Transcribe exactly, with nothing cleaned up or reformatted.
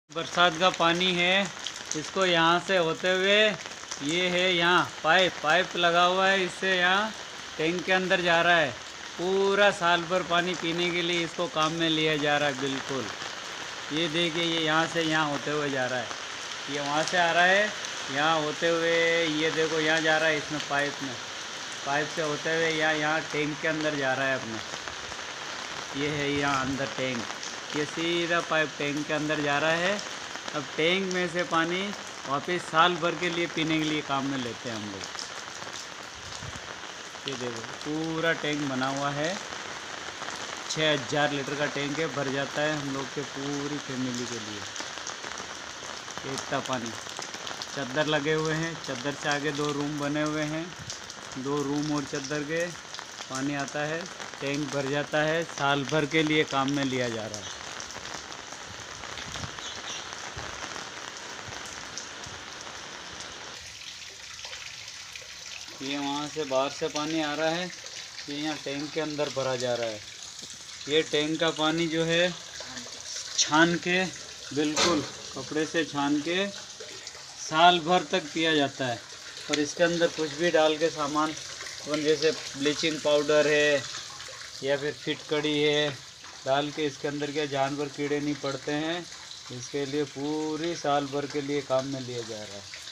बरसात का पानी है, इसको यहाँ से होते हुए ये है यहाँ पाइप पाइप लगा हुआ है, इससे यहाँ टैंक के अंदर जा रहा है। पूरा साल भर पानी पीने के लिए इसको काम में लिया जा रहा है। बिल्कुल ये देखिए, ये यहाँ से यहाँ होते हुए जा रहा है, ये वहाँ से आ रहा है, यहाँ होते हुए ये देखो यहाँ जा रहा है, इसमें पाइप में पाइप से होते हुए यहाँ यहाँ टैंक के अंदर जा रहा है अपने। ये है यहाँ अंदर टैंक, ये सीधा पाइप टैंक के अंदर जा रहा है। अब टैंक में से पानी वापस साल भर के लिए पीने के लिए काम में लेते हैं हम लोग। ये देखो पूरा टैंक बना हुआ है, छः हज़ार लीटर का टैंक है, भर जाता है हम लोग के पूरी फैमिली के लिए। इतना पानी, चादर लगे हुए हैं, चादर से आगे दो रूम बने हुए हैं, दो रूम और चादर के पानी आता है, टैंक भर जाता है, साल भर के लिए काम में लिया जा रहा है। ये वहाँ से बाहर से पानी आ रहा है, ये यहाँ टैंक के अंदर भरा जा रहा है। ये टैंक का पानी जो है छान के, बिल्कुल कपड़े से छान के साल भर तक पिया जाता है। और इसके अंदर कुछ भी डाल के सामान, जैसे ब्लीचिंग पाउडर है या फिर फिटकड़ी है, डाल के इसके अंदर क्या जानवर कीड़े नहीं पड़ते हैं, इसके लिए पूरी साल भर के लिए काम में लिया जा रहा है।